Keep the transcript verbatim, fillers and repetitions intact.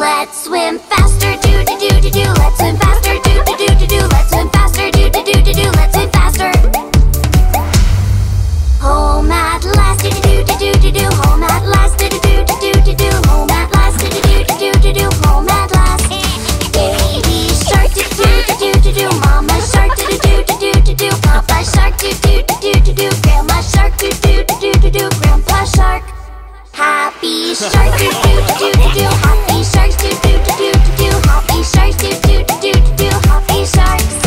Let's swim faster, do do do do do. Let's swim faster, do do do do do. Let's swim faster, do do do do do. Let's swim faster. Home at last, do do do do do do. Home at last, do do do do do do. Home at last, do do do do do do. Home at last. Baby shark, do do do do do. Mama shark, do do do do do do. Papa shark, do do do do do. Grandma shark, do do do do do. Grandpa shark. Happy shark, do do do do do. Happy sharks, do do do do do. Happy sharks, do do do do do. Happy sharks.